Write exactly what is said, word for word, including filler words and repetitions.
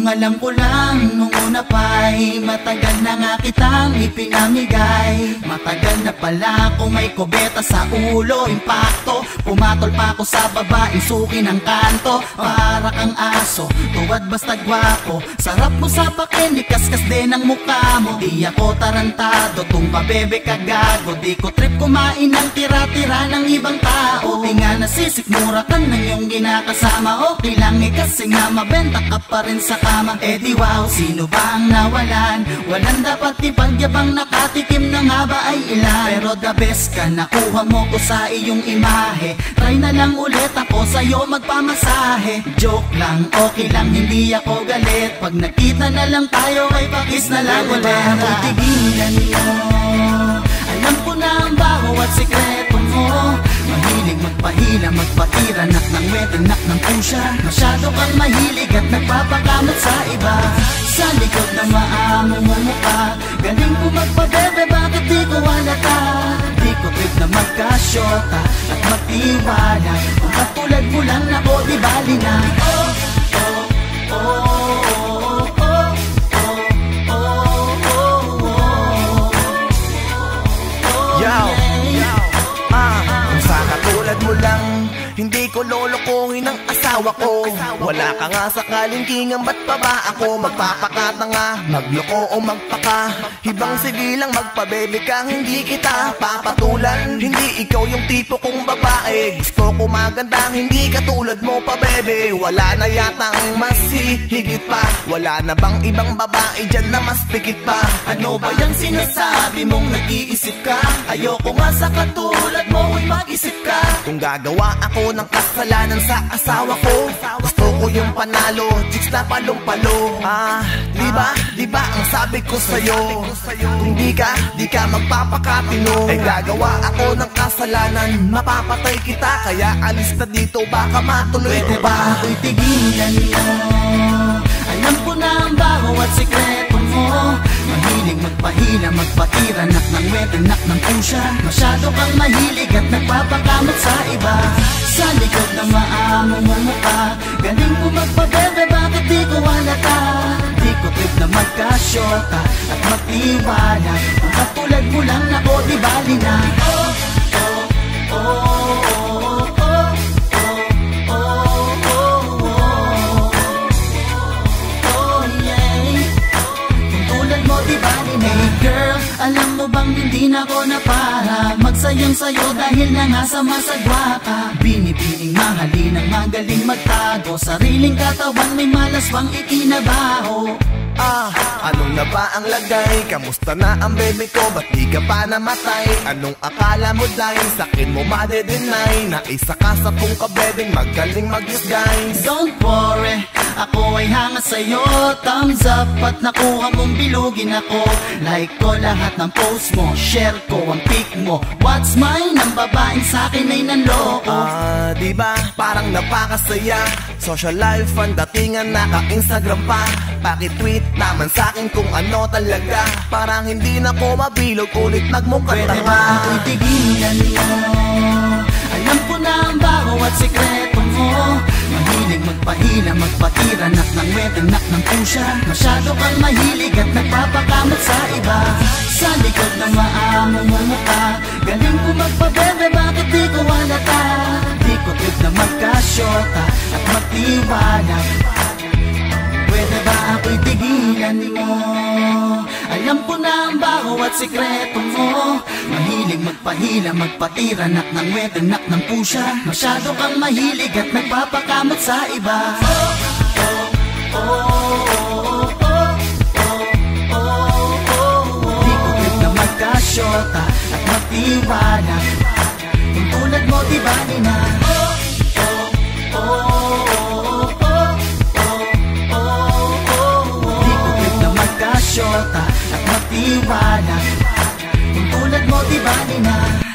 Ang alam ko lang nung una pa'y matagal na nga kitang ipinamigay. Matagal na pala kung may kubeta sa ulo, impacto. Pumatol pa ako sa babaeng suki ng kanto. Para kang aso, tuwad basta gwapo. Sarap mo sa pakinig, kaskas din ang mukha mo. Di ako tarantado, tung pabebe kagago. Di ko trip kumain ng tira-tira ng ibang tao. Di nga nasisikmura ka ng iyong ginakasama. Okay lang eh kasi nga mabenta ka pa rin sa kama. Eh di wow, sino ba ang nawalan? Walang dapat ipagyabang, nakatikim na nga ba ay ilan? Pero the best ka, nakuha mo ko sa iyong imahe. Try na lang ulit ako sa'yo magpamasahe. Joke lang, okay lang, hindi ako galit. Pag nakita na lang tayo ay pakis na lang ulit. Ako'y tigilan mo, alam ko na ang baho at sikreto mo. Mahilig magpahila, magpatiranak ng wetanak ng pusya. Masyado kang mahilig at nagpapakamot sa iba. Sa likod na maamo mo mukha, galing ko magpabebe, bakit di ko halata? Di ko trip na magkasyota at magtiwala. Kung katulad mo lang ako, di bali na. Oh, oh, oh, oh, oh, oh, oh, oh, oh. Yo, ah, kung sa katulad mo lang, hindi ko lolokohin ang asawa ko. Wala ka nga sakaling kingang, ba't pa ba ako magpapakatanga? Magloko o magpaka, ibang sige lang magpabebe kang hindi kita papatulan. Hindi ikaw yung tipo kong babae, gusto ko magandang hindi katulad mo pa bebe. Wala na yatang mas higit pa, wala na bang ibang babae dyan na mas pikit pa? Ano ba yung sinasabi mong nag-iisip ka? Ayoko nga sa katulad mo, uy mag-isip ka. Kung gagawa ako ng kasalanan sa asawa ko, gusto ko yung panalo, chicks na palong-palo. Ah, diba, diba ang sabi ko sa'yo? Kung di ka, di ka magpapakatino, ay gagawa ako ng kasalanan, mapapatay kita. Kaya alis na dito, baka matuloy ko ba? Ako'y tigilan mo, alam ko na ang baho at sikreto mo. Mahilig magpahila, magpatiranak ng wetanak ng pusya. Masyado kang mahilig at nagpapakamot sa iba. Sa likod na maamo mo mukha, galing ko magpabebe, bakit di ko halata? Di ko trip na magkasyota at magtiwala. Kung katulad mo lang ako, di bali na. Oh, oh, oh, oh, oh, oh, oh, oh, oh, oh, yeah. Kung tulad mo, di bali na. Hey girl, alam mo bang hindi na ako na para magsayang sayo dahil na nga sa masagwa ka. Binibining mahalin ang magaling magtago, sariling katawan may malas bang ikinabaho. Ah, anong na ba ang lagay? Kamusta na ang baby ko? Ba't di ka pa namatay? Anong akala mo dahil sa'kin mo madedenay? Na isa ka sa kong kabebeng magaling mag-disguise. Don't worry, ako ay hanga sa'yo. Thumbs up at nakuha mong bilugin ako. Like ko lahat ng post mo, share ko ang pic mo. What's mine? Ang babaeng sa'kin ay nanloko. Ah, diba? Parang napakasaya. Social life ang datingan, naka-Instagram pa. Paki-tweet naman sa'kin kung ano talaga. Parang hindi na ko mabilog, ulit nagmukhang tanga. Pwede ba ako'y tigilan mo? Alam ko na ang baho at sikreto mo. Mahilig magpahila, magpatiranak ng wetanak ng pusya. Masyado kang mahilig at nagpapakamot sa iba. Sa likod na maamo mo mukha, galing ko magpabebe, bakit di ko halata? Di ko trip na magkasyota at magtiwala. Pwede ba ako'y tigilan mo? Alam ko na ang baho at sikreto mo. Mahilig magpahila, magpatiranak ng wetanak ng pusya. Masyado kang mahilig at nagpapakamot sa iba. Oh, oh, oh, oh, oh, oh, oh, oh. Di ko trip na magkasyota at magtiwala. Kung tulad mo, di bali na. Oh, oh, oh, oh, oh. Shota at magtiwala. Kung tulad mo, di bali na.